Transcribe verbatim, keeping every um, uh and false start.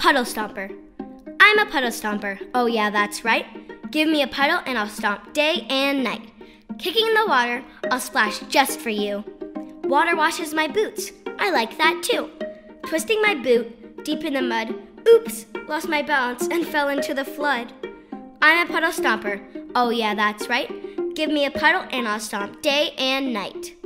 Puddle Stomper. I'm a puddle stomper. Oh yeah, that's right. Give me a puddle and I'll stomp day and night. Kicking in the water, I'll splash just for you. Water washes my boots. I like that too. Twisting my boot deep in the mud. Oops, lost my balance and fell into the flood. I'm a puddle stomper. Oh yeah, that's right. Give me a puddle and I'll stomp day and night.